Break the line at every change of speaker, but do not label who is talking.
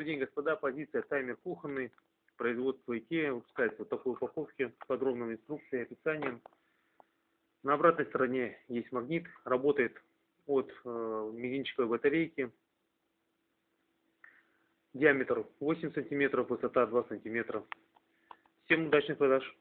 Добрый день, господа. Позиция таймер кухонный. Производство IKEA. Выпускается в такой упаковке с подробной инструкцией, описанием. На обратной стороне есть магнит. Работает от мизинчиковой батарейки. Диаметр 8 сантиметров, высота 2 сантиметра. Всем удачных продаж!